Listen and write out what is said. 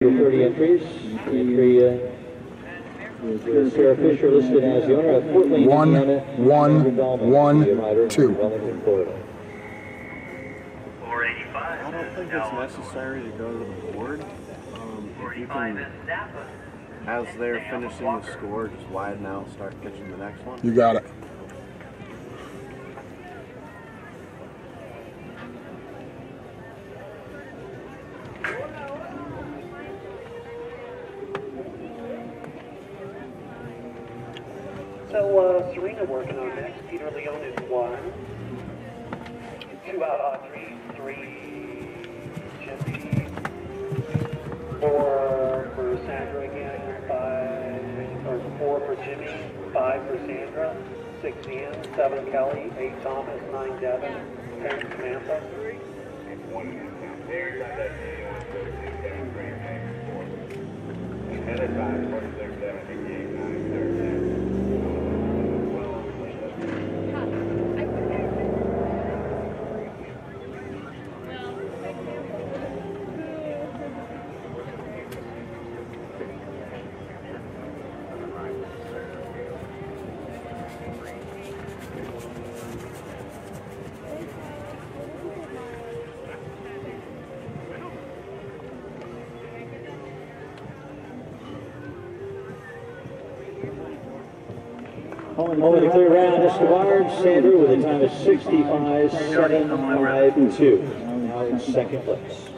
30 entries. Entry Sarah Fisher listed as the owner of Fort Wayne, Indiana. 1, 1, 2. Wellington, Florida. 485. I don't think it's necessary to go to the board. If you can, as they're finishing the score, just widen out, start pitching the next one. You got it. So Serena working on next. Peter Leon is 1. 2 out on 3. Jimmy. 4 for Sandra again. 4 for Jimmy. 5 for Sandra. 6 Ian. 7 Kelly. 8 Thomas. 9 Devin. 10 Samantha. Over the clear round, ESCO BAR, Sandra with a time of 65.752. Now in second place.